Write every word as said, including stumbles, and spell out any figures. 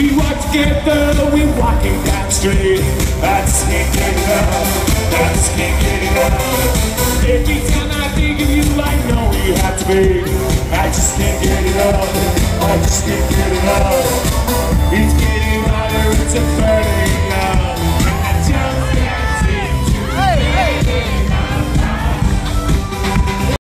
We walk together, we walking down the street. I just can't get enough, I just can't get enough. Every time I think of you, I know you have to be. I just can't get enough, I just can't get enough. It's getting hotter, it's a burning.